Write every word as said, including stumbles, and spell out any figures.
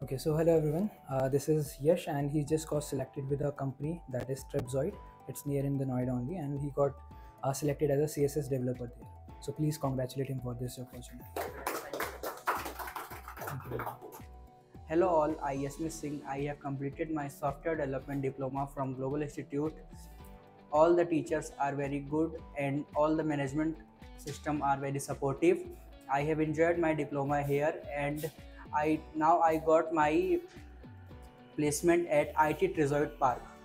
Okay, so hello everyone. Uh, this is Yash, and he just got selected with a company that is Tripzoid. It's near in the Noida only, and he got uh, selected as a C S S developer there. So please congratulate him for this opportunity. Thank you. Hello all, I Yasmin Singh. I have completed my software development diploma from Global Institute. All the teachers are very good and all the management system are very supportive. I have enjoyed my diploma here, and I now I got my placement at I T Tripzoid Park.